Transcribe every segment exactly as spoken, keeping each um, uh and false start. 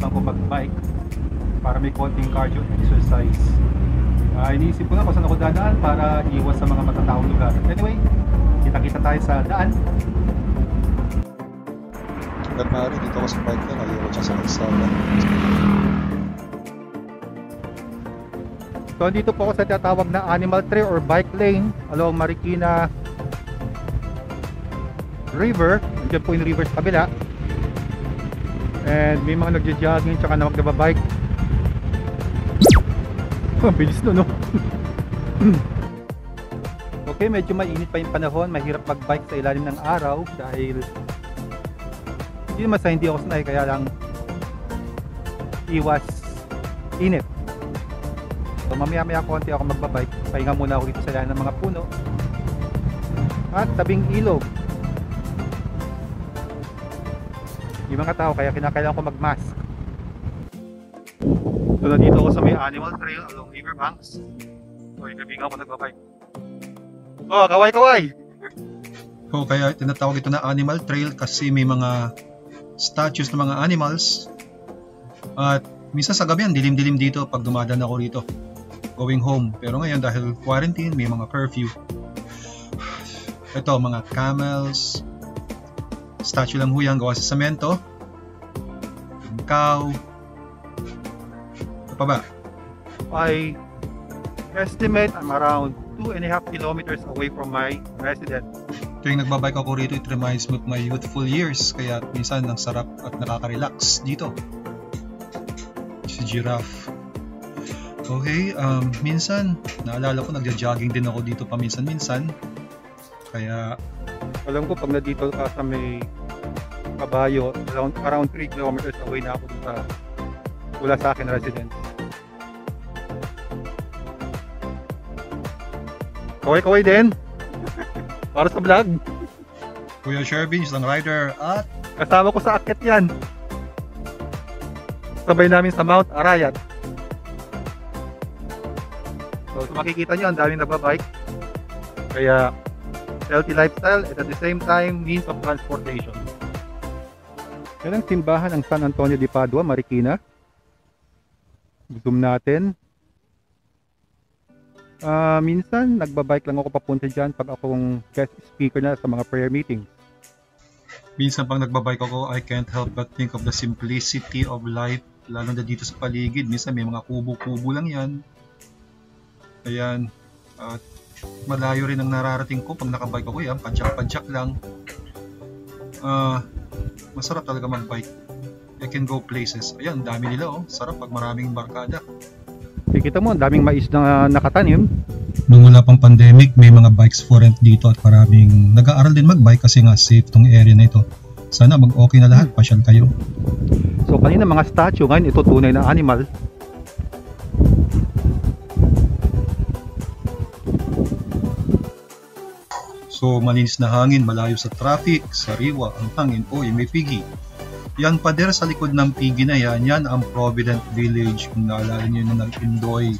nakalimutan ko mag-bike para may konting cardio exercise. Uh, iniisip ko na kung saan ako dadaan para iwas sa mga matataong lugar. Anyway, kita-kita tayo sa daan. Hanggat maaari, dito ako sa bike na naliwat siya sa kalsada. So dito po ako sa tinatawag na animal trail or bike lane along Marikina River. Nandiyan po yung river sa kabila. And may mga nagja-jogging tsaka na magbabike. Ang bilis no, no? Okay, medyo mainit pa yung panahon. Mahirap mag-bike sa ilalim ng araw dahil hindi naman sa hindi ako sanay, kaya lang iwas init. So mamaya maya konti ako magbabike. Pahinga muna ako dito sa ilalim ng mga puno at tabing ilog. Yung mga tao kaya kinakailangan ko mag-mask. So nandito ako sa may animal trail along river banks. So yung gabi ako nagbabike. Oh, kaway kaway! So kaya tinatawag ito na animal trail kasi may mga statues ng mga animals. At minsan sa gabi, dilim-dilim dito pag dumadaan ako rito going home. Pero ngayon dahil quarantine, may mga curfew. Ito, mga camels. Statue lang ho yan, gawa sa semento. Cow. Ito pa ba? I estimate I'm around two and a half kilometers away from my residence. Tuwing nagbabike ako rito, it reminds me of my youthful years. Kaya minsan ang sarap at nakaka-relax dito. Si giraffe. Okay, um, minsan naalala ko nagja-jogging din ako dito paminsan-minsan. Kaya alam ko pag nandito ka sa may kabayo, around, around three kilometers away na ako sa wala sa akin residence. Kaway-kaway din para sa vlog. Kuya Shervin, isang rider at kasama ko sa akyat yan. Sabay namin sa Mount Arayat. So, so makikita nyo ang daming nagbabike. Kaya healthy lifestyle at at the same time means of transportation. Yan ang simbahan ng San Antonio de Padua, Marikina. Zoom natin. Uh, minsan nagbabike lang ako papunta dyan pag akong guest speaker na sa mga prayer meetings. Minsan pag nagbabike ako, I can't help but think of the simplicity of life, lalo na dito sa paligid. Minsan may mga kubo-kubo lang yan. Ayan. At malayo rin ang nararating ko pag nakabike ako. Yan, padyak-padyak lang. Uh, masarap talaga mag-bike. I can go places. Ayan, dami nila oh. Sarap pag maraming barkada. Kita mo, ang daming mais na nakatanim. Nung wala pang pandemic, may mga bikes for rent dito at maraming nag-aaral din mag-bike kasi nga safe tong area na ito. Sana mag-okay na lahat, pasyal kayo. So kanina mga statue, ngayon ito tunay na animal. So malinis na hangin, malayo sa traffic, sariwa ang hangin, oy may pigi. Yan pader sa likod ng pigi na yan, yan ang Provident Village kung naalala nyo na nag-Indoy.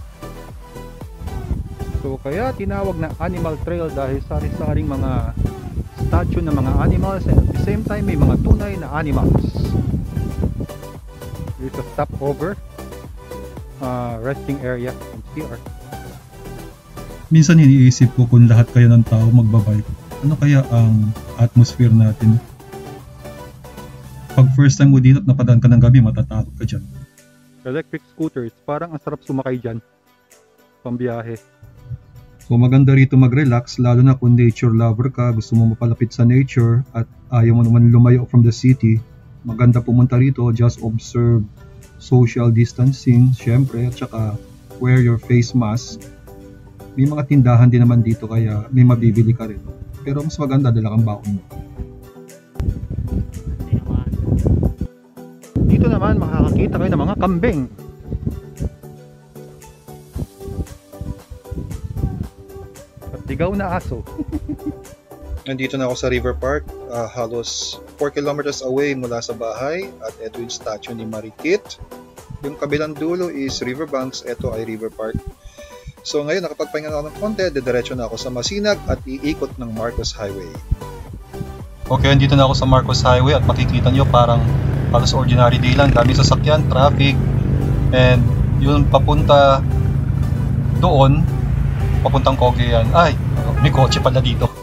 So kaya tinawag na animal trail dahil sari-saring mga statue ng mga animals and at the same time may mga tunay na animals. Here's a stopover, uh, resting area and C R. Minsan iniisip ko kung lahat kayo ng tao magbabike, ano kaya ang atmosphere natin? Pag first time mo dito at napadaan ka ng gabi, matatakot ka dyan. Electric scooters, parang ang sarap sumakay dyan. Pambiyahe. So maganda rito mag-relax, lalo na kung nature lover ka, gusto mo mapalapit sa nature at ayaw mo naman lumayo from the city. Maganda pumunta rito, just observe social distancing, syempre, at saka wear your face mask. May mga tindahan din naman dito kaya may mabibili ka rin. Pero mas maganda dala kang baon mo. Dito naman makakakita kayo ng mga kambing. At ligaw na aso. Nandito na ako sa River Park, uh, halos four kilometers away mula sa bahay at ito yung statue ni Marikit. Yung kabilang dulo is Riverbanks, ito ay River Park. So ngayon nakapagpahinga na ako ng konti, didiretso na ako sa Masinag at iikot ng Marcos Highway. Okay, andito na ako sa Marcos Highway at makikita nyo parang halos ordinary day lang, dami sasakyan, traffic, and yun papunta doon, papuntang Cagayan, ay, may kotse pala dito.